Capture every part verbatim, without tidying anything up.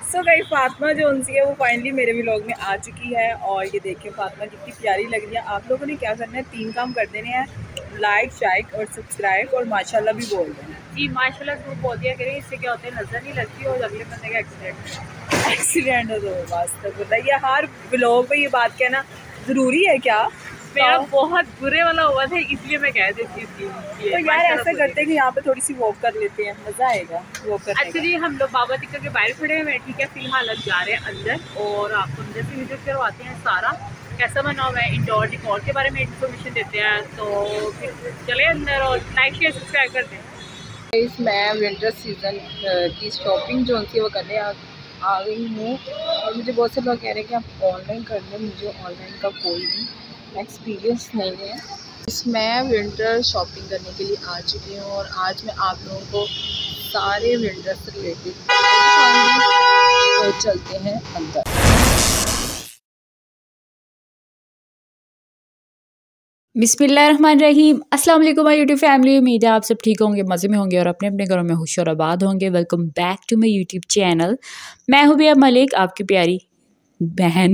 सो गई फातिमा जो उनसी है वो फाइनली मेरे व्लॉग में आ चुकी है। और ये देखिए फातिमा कितनी प्यारी लग रही है। आप लोगों ने क्या करना है, तीन काम कर देने हैं, लाइक शाइक और सब्सक्राइब और माशाल्लाह भी बोल देना है। जी माशाल्लाह जरूर बोल दिया करें, इससे क्या होता है नजर नहीं लगती और अगले बंदे का एक्सीडेंट एक्सीडेंट हो तो बस तो बताइए, हर व्लॉग पे ये बात कहना ज़रूरी है क्या? मेरा बहुत बुरे वाला हुआ था इसलिए मैं कह देती थी। तो यार ऐसा करते हैं कि यहाँ पे थोड़ी सी वॉक कर लेते हैं, मज़ा आएगा वॉक करने का। एक्चुअली हम लोग बाबा तिक्का के बाहर खड़े हुए हैं, ठीक है, फिलहाल अब जा रहे हैं अंदर और आपको अंदर से विजिट करवाते हैं सारा कैसा बना हुआ है, इंडोर डिकोर के बारे में इन्फॉर्मेशन देते हैं। तो फिर चले अंदर और लाइक शेयर सब्सक्राइब करते हैं। इस मैं विंटर सीजन की शॉपिंग जो उनकी वो करने आ, आ गई हूँ। और मुझे बहुत से लोग कह रहे हैं कि आप ऑनलाइन कर लें, मुझे ऑनलाइन का कोई भी एक्सपीरियंस नहीं है। इसमें विंटर शॉपिंग करने के लिए आ चुकी हूँ और आज मैं आप लोगों को सारे विंटर से रिलेटेड दिखाऊंगी। तो चलते हैं अंदर। बिस्मिल्लाहिर्रहमानिर्रहीम। अस्सलाम वालेकुम माय यूट्यूब फैमिली। उम्मीद है आप सब ठीक होंगे, मज़े में होंगे और अपने अपने घरों में खुश और आबाद होंगे। Welcome back to my YouTube channel. मैं हूँ बिया मलिक, आपकी प्यारी बहन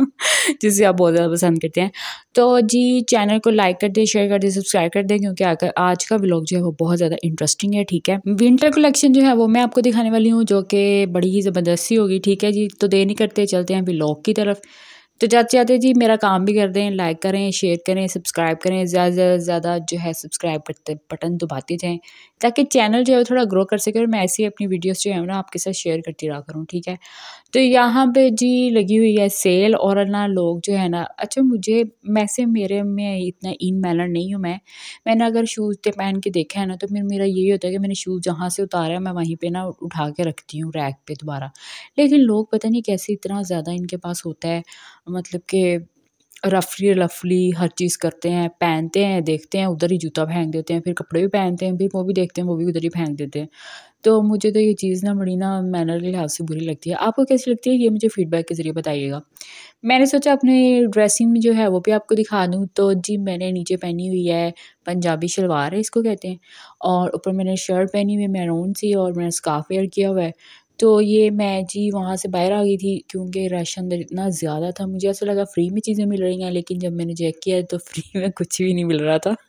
जिसे आप बहुत ज़्यादा पसंद करते हैं। तो जी चैनल को लाइक कर दें, शेयर कर दें, सब्सक्राइब कर दें, क्योंकि आकर आज का व्लॉग जो है वो बहुत ज़्यादा इंटरेस्टिंग है। ठीक है, विंटर कलेक्शन जो है वो मैं आपको दिखाने वाली हूँ, जो कि बड़ी ही ज़बरदस्ती होगी। ठीक है जी, तो देर नहीं करते, चलते हैं व्लॉग की तरफ। तो जाते जाते जी मेरा काम भी कर दें, लाइक करें, शेयर करें, सब्सक्राइब करें, ज़्यादा ज़्यादा ज़्यादा जो है सब्सक्राइब करते बटन दबाते जाएँ, ताकि चैनल जो है थोड़ा ग्रो कर सके और मैं ऐसी अपनी वीडियोस जो है ना आपके साथ शेयर करती रहा करूँ। ठीक है, तो यहाँ पे जी लगी हुई है सेल और ना लोग जो है ना, अच्छा मुझे वैसे मेरे में इतना इन मैनर नहीं हूँ मैं मैंने अगर शूज़ पे पहन के देखा है ना, तो फिर मेरा यही होता है कि मैंने शूज़ जहाँ से उतारा है मैं वहीं पे ना उठा के रखती हूँ रैक पे दोबारा। लेकिन लोग पता नहीं कैसे इतना ज़्यादा इनके पास होता है, मतलब कि रफली रफली हर चीज़ करते हैं, पहनते हैं, देखते हैं, उधर ही जूता फेंक देते हैं, फिर कपड़े भी पहनते हैं, फिर वो भी देखते हैं, वो भी उधर ही फेंक देते हैं। तो मुझे तो ये चीज़ ना बड़ी ना मैनर के लिहाज से बुरी लगती है। आपको कैसी लगती है, ये मुझे फीडबैक के ज़रिए बताइएगा। मैंने सोचा अपने ड्रेसिंग में जो है वो भी आपको दिखा दूँ। तो जी मैंने नीचे पहनी हुई है पंजाबी शलवार है इसको कहते हैं, और ऊपर मैंने शर्ट पहनी हुई है मैरून सी और मैंने स्कार्फ वेयर किया हुआ है। तो ये मैं जी वहाँ से बाहर आ गई थी क्योंकि रश अंदर इतना ज़्यादा था, मुझे ऐसा लगा फ्री में चीज़ें मिल रही हैं, लेकिन जब मैंने चेक किया तो फ्री में कुछ भी नहीं मिल रहा था।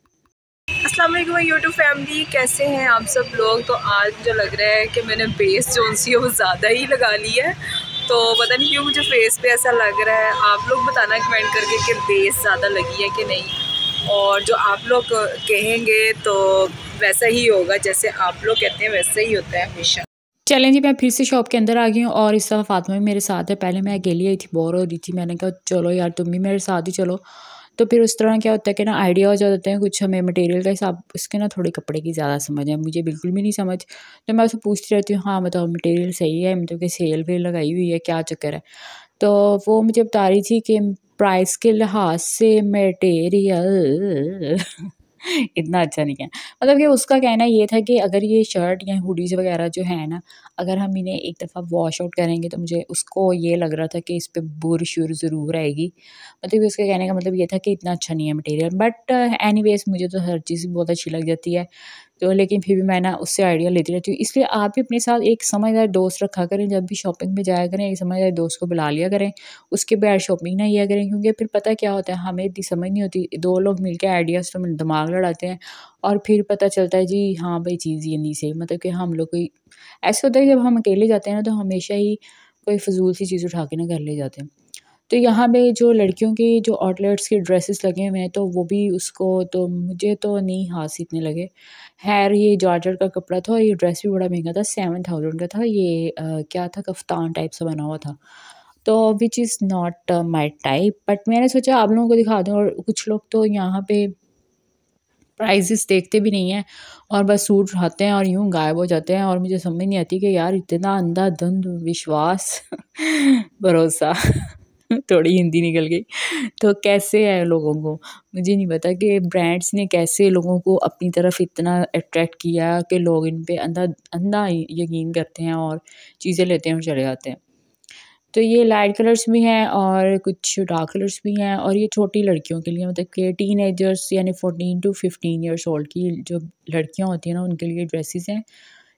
अस्सलाम वालेकुम यूट्यूब फैमिली, कैसे हैं आप सब लोग। तो आज मुझे लग रहा है कि मैंने बेस जो सी है वो ज़्यादा ही लगा ली है, तो पता नहीं क्यों मुझे फेस पे ऐसा लग रहा है। आप लोग बताना कमेंट करके कि बेस ज़्यादा लगी है कि नहीं, और जो आप लोग कहेंगे तो वैसा ही होगा, जैसे आप लोग कहते हैं वैसा ही होता है हमेशा। चलें जी, मैं फिर से शॉप के अंदर आ गई हूँ और इस दफ़ा फातिमा भी मेरे साथ है। पहले मैं अकेली आई थी, बोर हो रही थी, मैंने कहा चलो यार तुम भी मेरे साथ ही चलो। तो फिर उस तरह क्या होता है कि ना आइडिया हो जाते हैं कुछ, हमें मटेरियल का हिसाब, इसके ना थोड़ी कपड़े की ज़्यादा समझ है, मुझे बिल्कुल भी नहीं समझ। तो मैं उससे पूछती रहती हूँ, हाँ बताओ मटेरियल सही है, मतलब कि सेल वेल लगाई हुई है, क्या चक्कर है। तो वो मुझे बता रही थी कि प्राइस के लिहाज से मटेरियल इतना अच्छा नहीं है। मतलब कि उसका कहना ये था कि अगर ये शर्ट या हुडीज़ वगैरह जो है ना, अगर हम इन्हें एक दफ़ा वॉश आउट करेंगे तो मुझे उसको ये लग रहा था कि इस पे बुर शुर ज़रूर आएगी। मतलब कि उसके कहने का मतलब ये था कि इतना अच्छा नहीं है मटेरियल। बट एनीवेज़ मुझे तो हर चीज़ बहुत अच्छी लग जाती है, तो लेकिन फिर भी मैं ना उससे आइडिया लेती रहती हूँ। इसलिए आप भी अपने साथ एक समझदार दोस्त रखा करें, जब भी शॉपिंग में जाया करें एक समझदार दोस्त को बुला लिया करें, उसके बगैर शॉपिंग ना किया करें। क्योंकि फिर पता क्या होता है, हमें इतनी समझ नहीं होती, दो लोग मिलकर आइडियाज़ तो दिमाग लड़ाते हैं और फिर पता चलता है जी हाँ भाई चीज़ ये नहीं सही। मतलब कि हम लोग कोई ऐसे होता है जब हम अकेले जाते हैं ना, तो हमेशा ही कोई फ़िज़ूल सी चीज़ उठा के ना घर ले जाते हैं। तो यहाँ पे जो लड़कियों के जो आउटलेट्स के ड्रेसेस लगे हुए हैं, तो वो भी उसको तो मुझे तो नहीं हाथ इतने लगे। खैर ये जॉर्जेट का कपड़ा था और ये ड्रेस भी बड़ा महंगा था, सेवन थाउजेंड का था ये। आ, क्या था, कफ्तान टाइप सा बना हुआ था, तो which is not my type. But मैंने सोचा आप लोगों को दिखा दूँ। और कुछ लोग तो यहाँ पे प्राइसेस देखते भी नहीं हैं और बस सूट उठाते हैं और यूँ गायब हो जाते हैं, और मुझे समझ नहीं आती कि यार इतना अंधाधुंध विश्वास भरोसा थोड़ी हिंदी निकल गई। तो कैसे है लोगों को, मुझे नहीं पता कि ब्रांड्स ने कैसे लोगों को अपनी तरफ इतना अट्रैक्ट किया कि लोग इन पे अंधा अंधा यकीन करते हैं और चीज़ें लेते हैं और चले जाते हैं। तो ये लाइट कलर्स भी हैं और कुछ डार्क कलर्स भी हैं, और ये छोटी लड़कियों के लिए, मतलब कि टीनेजर्स यानी fourteen to fifteen years old की जो लड़कियां होती हैं ना, उनके लिए ड्रेसेस हैं।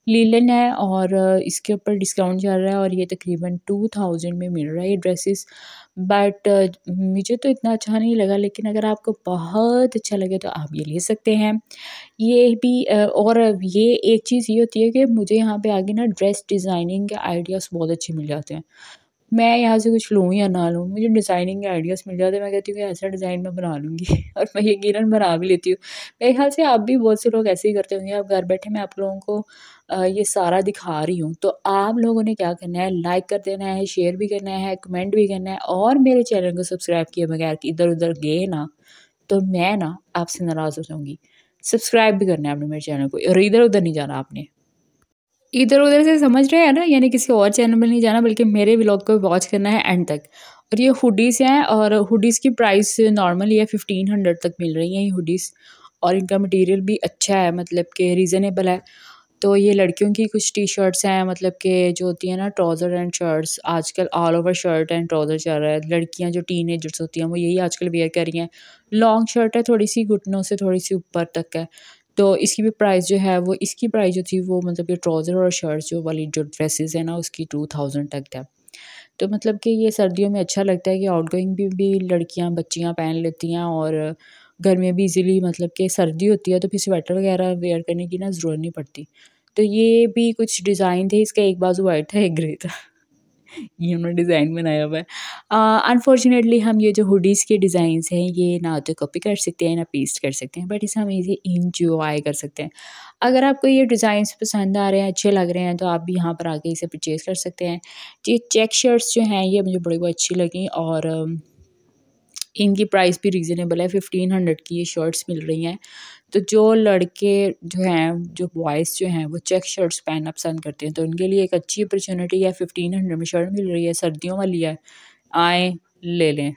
लीलन है और इसके ऊपर डिस्काउंट चल रहा है और ये तकरीबन टू थाउजेंड में मिल रहा है ये ड्रेसेस। बट मुझे तो इतना अच्छा नहीं लगा, लेकिन अगर आपको बहुत अच्छा लगे तो आप ये ले सकते हैं। ये भी और ये एक चीज़ ये होती है कि मुझे यहाँ पे आगे ना ड्रेस डिज़ाइनिंग के आइडियाज़ बहुत अच्छे मिल जाते हैं। मैं यहाँ से कुछ लूँ या ना लूँ, मुझे डिज़ाइनिंग के आइडियाज़ मिल जाते हैं। मैं कहती हूँ कि ऐसा डिज़ाइन मैं बना लूँगी और मैं यकीनन बना भी लेती हूँ। मेरे ख्याल से आप भी बहुत से लोग ऐसे ही करते होंगे। आप घर बैठे मैं आप लोगों को अ, ये सारा दिखा रही हूँ, तो आप लोगों ने क्या करना है, लाइक कर देना है, शेयर भी करना है, कमेंट भी करना है और मेरे चैनल को सब्सक्राइब किए बगैर इधर-उधर गए ना, तो मैं ना आपसे नाराज़ हो जाऊँगी। सब्सक्राइब भी करना है आपने मेरे चैनल को और इधर-उधर नहीं जाना आपने। इधर-उधर से समझ रहे हैं ना, यानी किसी और चैनल में नहीं जाना, बल्कि मेरे व्लॉग को वॉच करना है एंड तक। और ये हुडीज़ हैं और हुडीज़ की प्राइस नॉर्मली है फिफ्टीन हंड्रेड तक मिल रही हैं ये हुडीज़, और इनका मटेरियल भी अच्छा है, मतलब कि रीज़नेबल है। तो ये लड़कियों की कुछ टी शर्ट्स हैं, मतलब कि जो होती हैं ना ट्राउज़र एंड शर्ट्स, आजकल all over shirt and trouser चल रहा है। लड़कियां जो टीनेजर्स होती हैं वो यही आजकल वेयर कर रही हैं। लॉन्ग शर्ट है, थोड़ी सी घुटनों से थोड़ी सी ऊपर तक है। तो इसकी भी प्राइस जो है वो, इसकी प्राइस जो थी वो, मतलब कि ट्राउज़र और शर्ट्स जो वाली जो ड्रेसेस है ना, उसकी टू थाउजेंड तक है। तो मतलब कि ये सर्दियों में अच्छा लगता है कि आउटगोइंग भी भी लड़कियां बच्चियां पहन लेती हैं, और घर में भी इजीली, मतलब कि सर्दी होती है तो फिर स्वेटर वगैरह वेयर करने की ना ज़रूरत नहीं पड़ती। तो ये भी कुछ डिज़ाइन थे, इसका एक बाजू वाइट था, एक ग्रे था। ये उन्होंने डिज़ाइन बनाया हुआ है। अनफॉर्चुनेटली हम ये जो हुडीज़ के डिज़ाइंस हैं ये ना तो कॉपी कर सकते हैं ना पेस्ट कर सकते हैं, बट इसे हम इसे इंजॉय कर सकते हैं। अगर आपको ये डिज़ाइंस पसंद आ रहे हैं, अच्छे लग रहे हैं, तो आप भी यहाँ पर आके इसे परचेज़ कर सकते हैं। ये चेक शर्ट्स जो हैं ये मुझे बड़ी बहुत अच्छी लगी, और इनकी प्राइस भी रीज़नेबल है। फिफ्टीन हंड्रेड की ये शर्ट्स मिल रही हैं। तो जो लड़के जो हैं, जो बॉयज़ जो हैं, वो चेक शर्ट्स पहनना पसंद करते हैं, तो उनके लिए एक अच्छी अपॉर्चुनिटी है। फिफ्टीन हंड्रेड में शर्ट मिल रही है, सर्दियों वाली है, आएँ ले लें।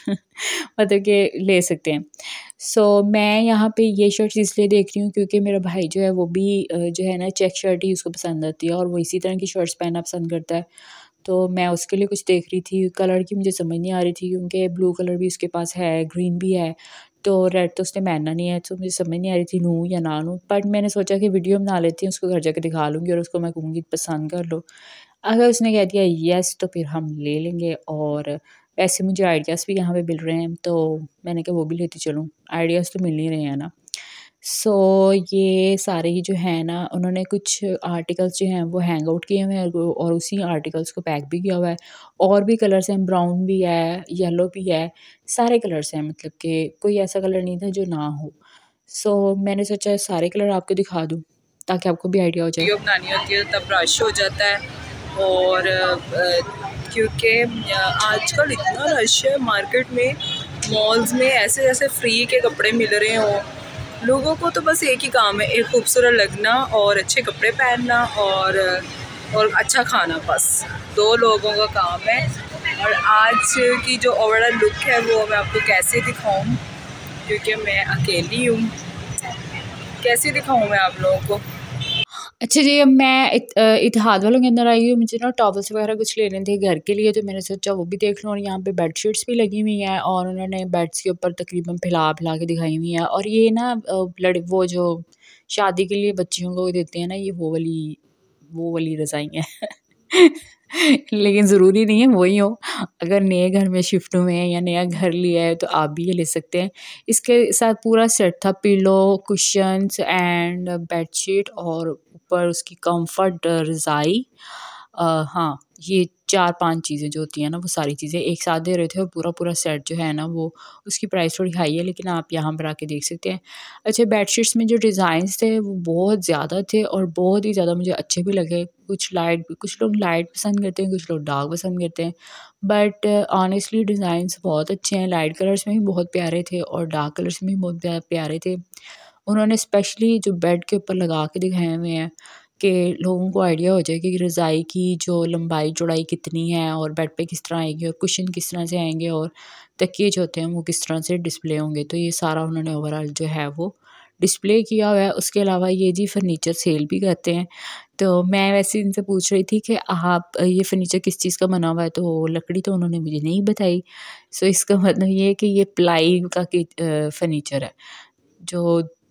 मतलब कि ले सकते हैं। सो so, मैं यहाँ पे ये शर्ट्स इसलिए देख रही हूँ क्योंकि मेरा भाई जो है वो भी जो है ना चेक शर्ट ही उसको पसंद आती है, और वो इसी तरह की शर्ट्स पहनना पसंद करता है। तो मैं उसके लिए कुछ देख रही थी। कलर की मुझे समझ नहीं आ रही थी क्योंकि ब्लू कलर भी उसके पास है, ग्रीन भी है, तो रेड तो उसने पहनना नहीं है, तो मुझे समझ नहीं आ रही थी लूँ या ना लूँ। बट मैंने सोचा कि वीडियो बना लेती हूँ, उसको घर जाकर दिखा लूँगी और उसको मैं कहूँगी पसंद कर लो। अगर उसने कह दिया येस तो फिर हम ले लेंगे। और वैसे मुझे आइडियाज़ भी यहाँ पे मिल रहे हैं, तो मैंने कहा वो भी लेती चलूँ, आइडियाज़ तो मिल ही रहे हैं ना। सो so, ये सारे ही जो है ना, उन्होंने कुछ आर्टिकल्स जो हैं वो हैंग आउट किए हुए हैं और उसी आर्टिकल्स को पैक भी किया हुआ है। और भी कलर्स हैं, ब्राउन भी है, येलो भी है, सारे कलर्स हैं, मतलब कि कोई ऐसा कलर नहीं था जो ना हो। सो so, मैंने सोचा सारे कलर आपको दिखा दूँ ताकि आपको भी आइडिया हो जाए। वीडियो बनानी होती है तब रश हो जाता है, और क्योंकि आजकल इतना रश है मार्केट में, मॉल्स में, ऐसे जैसे फ्री के कपड़े मिल रहे हों। लोगों को तो बस एक ही काम है, एक खूबसूरत लगना और अच्छे कपड़े पहनना और और अच्छा खाना, बस दो लोगों का काम है। और आज की जो ओवरऑल लुक है वो मैं आपको कैसे दिखाऊं, क्योंकि मैं अकेली हूँ, कैसे दिखाऊं मैं आप लोगों को। अच्छा जी, अब मैं इत, इतिहाद वालों के अंदर आई हूँ। मुझे ना टॉवल्स वगैरह कुछ लेने थे घर के लिए, तो मैंने सोचा वो भी देख लूँ। और यहाँ पे बेडशीट्स भी लगी हुई हैं और उन्होंने बेड्स के ऊपर तकरीबन फैला फैला के दिखाई हुई हैं। और ये ना लड़ वो जो शादी के लिए बच्चियों को देते हैं ना, ये वो वाली वो वाली रज़ाई है। लेकिन ज़रूरी नहीं है वही हो। अगर नए घर में शिफ्ट हुए हैं या नया घर लिया है तो आप भी ये ले सकते हैं। इसके साथ पूरा सेट था, पिलो, कुशन्स एंड बेडशीट, और ऊपर उसकी कंफर्ट रज़ाई। हाँ, ये चार पांच चीज़ें जो होती हैं ना, वो सारी चीज़ें एक साथ दे रहे थे, और पूरा पूरा सेट जो है ना वो, उसकी प्राइस थोड़ी हाई है, लेकिन आप यहाँ पर आके देख सकते हैं। अच्छा, बेडशीट्स में जो डिज़ाइंस थे वो बहुत ज़्यादा थे और बहुत ही ज़्यादा मुझे अच्छे भी लगे। कुछ लाइट, कुछ लोग लाइट पसंद करते हैं, कुछ लोग डार्क पसंद करते हैं, बट ऑनेस्टली डिज़ाइंस बहुत अच्छे हैं। लाइट कलर्स में भी बहुत प्यारे थे और डार्क कलर्स में भी बहुत प्यारे थे। उन्होंने स्पेशली जो बेड के ऊपर लगा के दिखाए हुए हैं कि लोगों को आइडिया हो जाए कि रज़ाई की जो लंबाई चौड़ाई कितनी है और बेड पे किस तरह आएगी और कुशन किस तरह से आएंगे और तकिए जो होते हैं वो किस तरह से डिस्प्ले होंगे। तो ये सारा उन्होंने ओवरऑल जो है वो डिस्प्ले किया हुआ है। उसके अलावा ये जी फर्नीचर सेल भी करते हैं। तो मैं वैसे इनसे पूछ रही थी कि आप ये फ़र्नीचर किस चीज़ का बना हुआ है, तो लकड़ी तो उन्होंने मुझे नहीं बताई। सो इसका मतलब ये है कि ये प्लाई का फ़र्नीचर है जो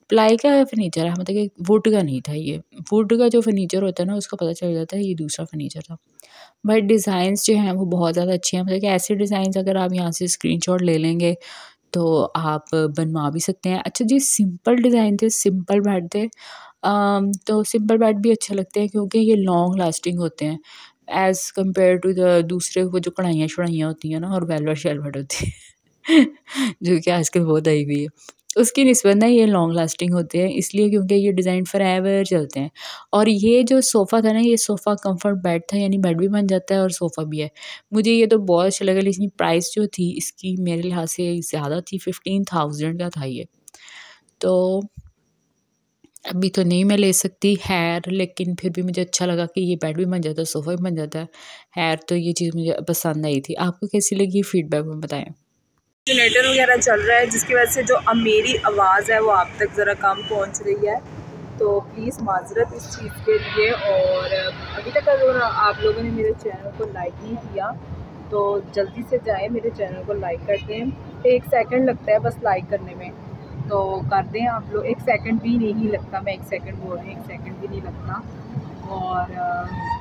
प्लाई का फर्नीचर है, मतलब कि वुड का नहीं था ये। वुड का जो फर्नीचर होता है ना उसका पता चल जाता है, ये दूसरा फर्नीचर था। बट डिज़ाइंस जो हैं वो बहुत ज़्यादा अच्छे हैं, मतलब कि ऐसे डिज़ाइंस अगर आप यहाँ से स्क्रीनशॉट ले लेंगे तो आप बनवा भी सकते हैं। अच्छा जी, सिंपल डिज़ाइन थे, सिंपल बेड थे। अम, तो सिंपल बेड भी अच्छे लगते हैं क्योंकि ये लॉन्ग लास्टिंग होते हैं एज़ कम्पेयर टू द दूसरे वो जो कढ़ाइयाँ शढ़ाइयाँ होती हैं ना और वेलवेट शेलवेट होती है जो कि आजकल बहुत आई हुई है, उसकी निस्बत ना ये लॉन्ग लास्टिंग होते हैं, इसलिए क्योंकि ये डिज़ाइन फॉरएवर चलते हैं। और ये जो सोफ़ा था ना, ये सोफ़ा कम्फर्ट बेड था, यानी बेड भी बन जाता है और सोफ़ा भी है। मुझे ये तो बहुत अच्छा लगा, लेकिन प्राइस जो थी इसकी मेरे लिहाज से ज़्यादा थी, फिफ्टीन थाउजेंड का था ये। तो अभी तो नहीं मैं ले सकती खैर, लेकिन फिर भी मुझे अच्छा लगा कि ये बेड भी बन जाता है, सोफ़ा भी बन जाता है। खैर तो ये चीज़ मुझे पसंद आई थी। आपको कैसी लगी फीडबैक में बताएँ? जनरेटर वगैरह चल रहा है जिसकी वजह से जो अब मेरी आवाज़ है वो आप तक ज़रा कम पहुंच रही है, तो प्लीज़ माजरत इस चीज़ के लिए। और अभी तक अगर आप लोगों ने मेरे चैनल को लाइक नहीं किया तो जल्दी से जाएं, मेरे चैनल को लाइक कर दें। एक सेकंड लगता है बस लाइक करने में, तो कर दें आप लोग। एक सेकंड भी नहीं लगता, मैं एक सेकंड बोल रही हूँ, एक सेकंड भी नहीं लगता। और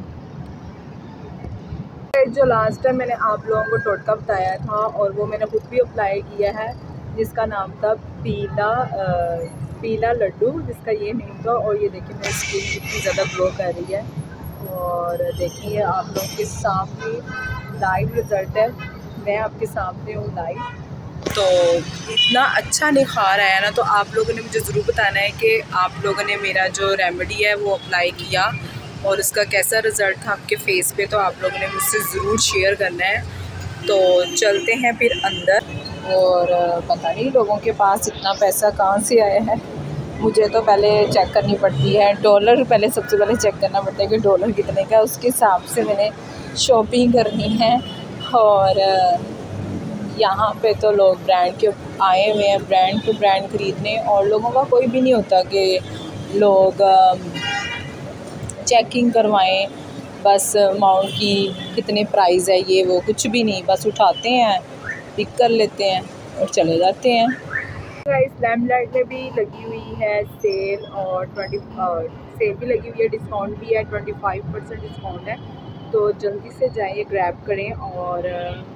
जो लास्ट टाइम मैंने आप लोगों को टोटका बताया था और वो मैंने खुद भी अप्लाई किया है, जिसका नाम था पीला आ, पीला लड्डू, जिसका ये नेम था। और ये देखिए मेरी स्किन कितनी ज़्यादा ग्लो कर रही है। और देखिए आप लोगों के सामने लाइव रिज़ल्ट है, मैं आपके सामने हूँ लाइव। तो इतना अच्छा निखार आया ना, तो आप लोगों ने मुझे ज़रूर बताना है कि आप लोगों ने मेरा जो रेमेडी है वो अप्लाई किया और उसका कैसा रिज़ल्ट था आपके फेस पे, तो आप लोगों ने मुझसे ज़रूर शेयर करना है। तो चलते हैं फिर अंदर। और पता नहीं लोगों के पास इतना पैसा कहाँ से आया है, मुझे तो पहले चेक करनी पड़ती है डॉलर, पहले सबसे पहले चेक करना पड़ता है कि डॉलर कितने का, उसके हिसाब से मैंने शॉपिंग करनी है। और यहाँ पे तो लोग ब्रांड के आए हुए हैं, ब्रांड के ब्रांड ख़रीदने, और लोगों का कोई भी नहीं होता कि लोग चेकिंग करवाएं बस अमाउंट की, कितने प्राइस है ये वो, कुछ भी नहीं, बस उठाते हैं, पिक कर लेते हैं और चले जाते हैं। इस लैम्पलाइट में भी लगी हुई है सेल, और ट्वेंटी सेल भी लगी हुई है, डिस्काउंट भी है, ट्वेंटी फाइव परसेंट डिस्काउंट है। तो जल्दी से जाइए, ग्रैब करें और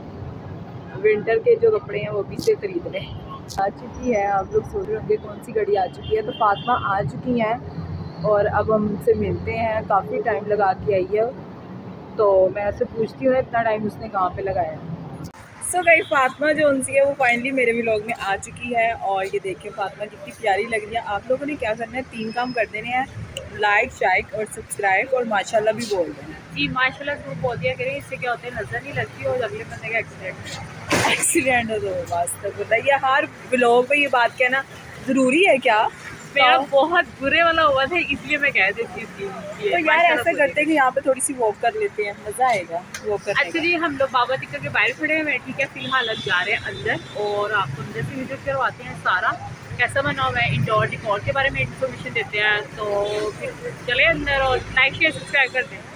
विंटर के जो कपड़े हैं वो भी से ख़रीद लें। आ चुकी है, आप लोग सोच रहे होंगे कौन सी घड़ी आ चुकी है, तो फातिमा आ चुकी हैं और अब हम उनसे मिलते हैं। काफ़ी टाइम लगा के आई है, तो मैं उससे पूछती हूँ इतना टाइम उसने कहाँ पे लगाया। सो गई फातिमा जो उनसी है वो फाइनली मेरे व्लॉग में आ चुकी है। और ये देखिए फातिमा कितनी प्यारी लग रही है। आप लोगों ने क्या करना है, तीन काम कर देने हैं, लाइक, शाइक और सब्सक्राइब, और माशाल्लाह भी बोल देना जी। माशाल्लाह जरूर बोल दिया करें, इससे क्या होता है नज़र नहीं लगती और अगले बंदे का एक्सीडेंट एक्सीडेंट हो तो वास्तव बताइए, हर व्लॉग पे ये बात कहना ज़रूरी है क्या? मेरा बहुत बुरे वाला हुआ था, इसलिए मैं कह देती थी। तो यार ऐसा करते हैं कि यहाँ पे थोड़ी सी वॉक कर लेते हैं, मज़ा आएगा वॉक करने का। एक्चुअली हम लोग बाबा तिक्का के बाहर खड़े हैं, ठीक है, फिलहाल अब जा रहे हैं अंदर और आपको अंदर से विजिट करवाते हैं सारा कैसा बना हुआ है, इंडोर डिकोर के बारे में इन्फॉर्मेशन देते हैं। तो फिर चले अंदर और लाइक शेयर सब्सक्राइब करते हैं।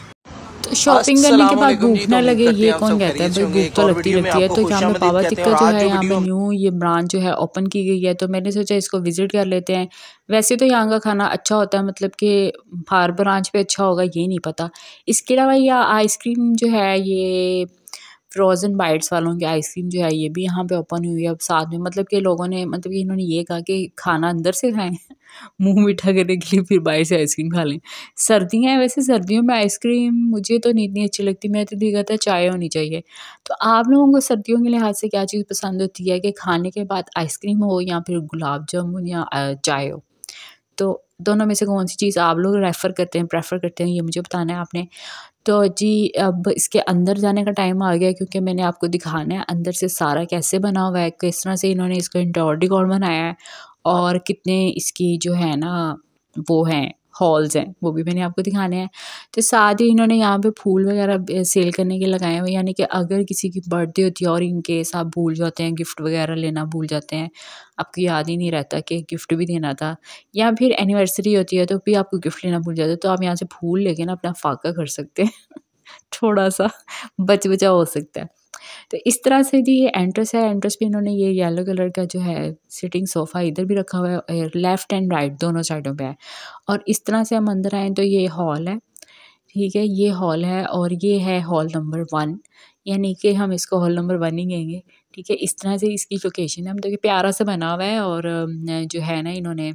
तो शॉपिंग करने के बाद भूख ना लगे ये कौन कहता है, भाई भूख तो लगती लगती है। तो यहाँ पे बाबा तिक्का जो है, यहाँ पे न्यू ये ब्रांच जो है ओपन की गई है, तो मैंने सोचा इसको विजिट कर लेते हैं। वैसे तो यहाँ का खाना अच्छा होता है, मतलब कि हर ब्रांच पे अच्छा होगा ये नहीं पता। इसके अलावा यह आइसक्रीम जो है, ये फ्रोज़न बाइट्स वालों की आइसक्रीम जो है ये भी यहाँ पे ओपन हुई है अब साथ में। मतलब कि लोगों ने, मतलब कि इन्होंने ये कहा कि खाना अंदर से खाएं मुंह मीठा करने के लिए, फिर बाहर से आइसक्रीम खा लें। सर्दियाँ हैं, वैसे सर्दियों में आइसक्रीम मुझे तो नहीं इतनी अच्छी लगती, मैं तो भी कहता है चाय होनी चाहिए। तो आप लोगों को सर्दियों के लिहाज से क्या चीज़ पसंद होती है कि खाने के बाद आइसक्रीम हो या फिर गुलाब जामुन या चाय हो? तो दोनों में से कौन सी चीज़ आप लोग रेफ़र करते हैं, प्रेफर करते हैं, ये मुझे बताना है आपने। तो जी अब इसके अंदर जाने का टाइम आ गया, क्योंकि मैंने आपको दिखाना है अंदर से सारा कैसे बना हुआ है, किस तरह से इन्होंने इसको इंडोर डिकोर बनाया है और कितने इसकी जो है ना वो हैं हॉल्स हैं, वो भी मैंने आपको दिखाने हैं। तो साथ ही इन्होंने यहाँ पे फूल वगैरह सेल करने के लगाए हुए, यानी कि अगर किसी की बर्थडे होती है और इनकेस आप भूल जाते हैं, गिफ्ट वगैरह लेना भूल जाते हैं, आपको याद ही नहीं रहता कि गिफ्ट भी देना था, या फिर एनिवर्सरी होती है तो भी आपको गिफ्ट लेना भूल जाता है, तो आप यहाँ से फूल लेके ना अपना फाका कर सकते हैं थोड़ा सा बच बचा हो सकता है। तो इस तरह से जी ये एंट्रेंस है। एंट्रेंस पे इन्होंने ये येलो कलर का जो है सिटिंग सोफ़ा इधर भी रखा हुआ है, लेफ़्ट एंड राइट दोनों साइडों पे है। और इस तरह से हम अंदर आएँ तो ये हॉल है, ठीक है, ये हॉल है और ये है हॉल नंबर वन, यानी कि हम इसको हॉल नंबर वन ही कहेंगे, ठीक है। इस तरह से इसकी लोकेशन है। हम देखिए प्यारा सा बना हुआ है और जो है ना इन्होंने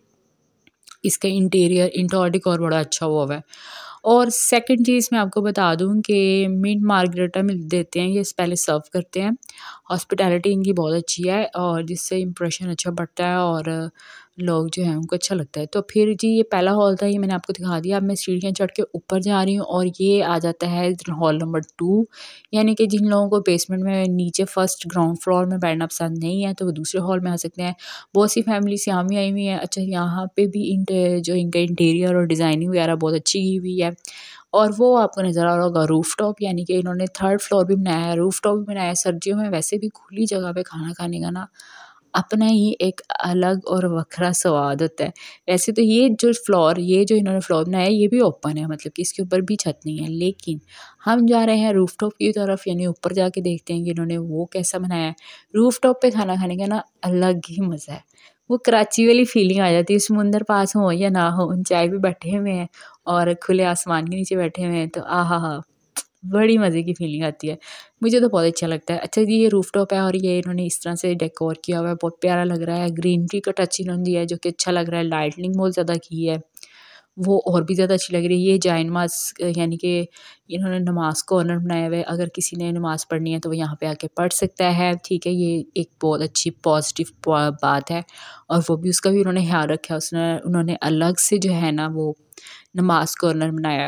इसका इंटीरियर इंटीरियर डेकोर बड़ा अच्छा हुआ हुआ है। और सेकंड चीज़ मैं आपको बता दूं कि मिंट मार्गरेटा में देते हैं, ये पहले सर्व करते हैं। हॉस्पिटैलिटी इनकी बहुत अच्छी है और जिससे इम्प्रेशन अच्छा बढ़ता है और लोग जो हैं उनको अच्छा लगता है। तो फिर जी ये पहला हॉल था, ये मैंने आपको दिखा दिया। अब मैं सीढ़ियाँ चढ़ के ऊपर जा रही हूँ और ये आ जाता है हॉल नंबर टू, यानी कि जिन लोगों को बेसमेंट में नीचे फर्स्ट ग्राउंड फ्लोर में बैठना पसंद नहीं है तो वो दूसरे हॉल में आ सकते हैं। बहुत सी फैमिलीज यहाँ भी आई हुई हैं। अच्छा, यहाँ पे भी इंट जो इनका इंटीरियर और डिज़ाइनिंग वगैरह बहुत अच्छी की हुई है। और वो आपको नज़र आ रहा होगा रूफ़ टॉप, यानी कि इन्होंने थर्ड फ्लोर भी बनाया है, रूफ़ टॉप भी बनाया है। सर्दियों में वैसे भी खुली जगह पे खाना खाने का ना अपना ही एक अलग और वखरा स्वाद होता है। वैसे तो ये जो फ्लोर ये जो इन्होंने फ्लोर बनाया है ये भी ओपन है, मतलब कि इसके ऊपर भी छत नहीं है, लेकिन हम जा रहे हैं रूफ़टॉप की तरफ, यानी ऊपर जाके देखते हैं कि इन्होंने वो कैसा बनाया है। रूफ़टॉप पे खाना खाने का ना अलग ही मज़ा है, वो कराची वाली फीलिंग आ जाती है। समुंदर पास हो या ना हो, चाय पे बैठे हुए हैं और खुले आसमान के नीचे बैठे हुए हैं तो आहा हा, बड़ी मज़े की फीलिंग आती है। मुझे तो बहुत अच्छा लगता है। अच्छा जी, ये रूफ़टॉप है और ये इन्होंने इस तरह से डेकोर किया हुआ है, बहुत प्यारा लग रहा है। ग्रीनरी का टच इन्होंने दिया है जो कि अच्छा लग रहा है। लाइटनिंग बहुत ज़्यादा की है, वो और भी ज़्यादा अच्छी लग रही है। ये जाए नमाज़, यानी कि इन्होंने नमाज़ कॉर्नर बनाया हुआ है। अगर किसी ने नमाज़ पढ़नी है तो वो यहाँ पे आके पढ़ सकता है, ठीक है। ये एक बहुत अच्छी पॉजिटिव बात है और वो भी उसका भी उन्होंने ख्याल रखा है। उसने उन्होंने अलग से जो है ना वो नमाज़ कॉर्नर बनाया है,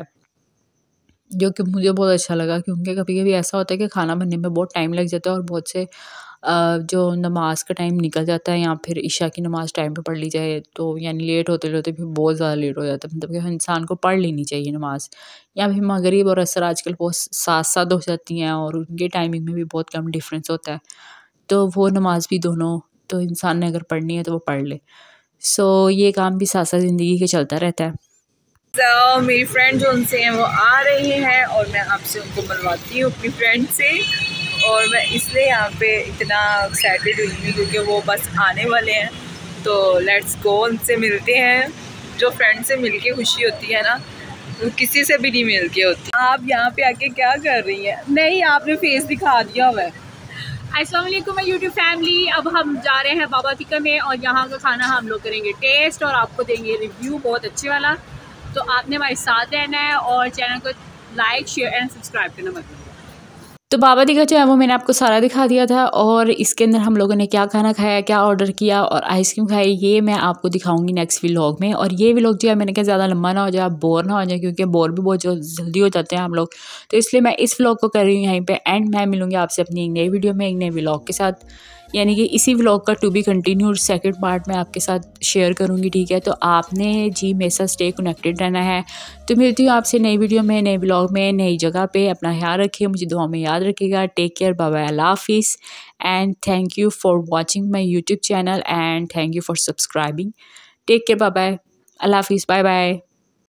जो कि मुझे बहुत अच्छा लगा, क्योंकि कभी-कभी ऐसा होता है कि खाना बनने में बहुत टाइम लग जाता है और बहुत से अ, जो नमाज़ का टाइम निकल जाता है या फिर इशा की नमाज़ टाइम पे पढ़ ली जाए तो यानी लेट होते-होते फिर बहुत ज़्यादा लेट हो जाता है। मतलब कि इंसान को पढ़ लेनी चाहिए नमाज़, या फिर मगरिब और असर आजकल बहुत साथ-साथ हो जाती हैं और उनके टाइमिंग में भी बहुत कम डिफरेंस होता है। तो वो नमाज़ भी दोनों तो इंसान ने अगर पढ़नी है तो वो पढ़ ले। सो ये काम भी साथ-साथ ज़िंदगी के चलता रहता है। तो मेरी फ्रेंड जो उनसे हैं वो आ रही हैं और मैं आपसे उनको मिलवाती हूँ अपनी फ्रेंड से। और मैं इसलिए यहाँ पे इतना एक्साइटेड हुई हूँ क्योंकि वो बस आने वाले हैं, तो लेट्स गो, उनसे मिलते हैं। जो फ्रेंड से मिलके खुशी होती है ना वो किसी से भी नहीं मिलके होती। आप यहाँ पे आके क्या कर रही हैं? नहीं, आपने फेस दिखा दिया हुआ है। अस्सलाम वालेकुम यूट्यूब फैमिली। अब हम जा रहे हैं बाबा तिक्का में और यहाँ का खाना हम लोग करेंगे टेस्ट और आपको देंगे रिव्यू बहुत अच्छे वाला। तो आपने हमारे साथ रहना है और चैनल को लाइक शेयर एंड सब्सक्राइब करना मत भूलिए। तो बाबा तिक्का जो है वो मैंने आपको सारा दिखा दिया था और इसके अंदर हम लोगों ने क्या खाना खाया, क्या ऑर्डर किया और आइसक्रीम खाई, ये मैं आपको दिखाऊंगी नेक्स्ट व्लॉग में। और ये व्लॉग जो है मैंने कहा ज़्यादा लंबा ना हो जाए, आप बोर ना हो जाए, क्योंकि बोर भी बहुत जल्दी हो जाते हैं हम लोग। तो इसलिए मैं इस व्लॉग को कर रही हूँ यहीं पे एंड। मैं मिलूँगी आपसे अपनी एक नई वीडियो में एक नए व्लॉग के साथ, यानी कि इसी व्लॉग का to be continue second part में आपके साथ शेयर करूँगी, ठीक है। तो आपने जी मेरे साथ स्टे कनेक्टेड रहना है। तो मिलती हूँ आपसे नई वीडियो में, नए व्लॉग में, नई जगह पे। अपना ख्याल रखिए, मुझे दुआ में याद रखिएगा। टेक केयर, बाय बाय, अल्लाह हाफिज़ and thank you for watching my YouTube channel and thank you for subscribing. Take care, bye bye, अल्लाह हाफिज़, बाय बाय।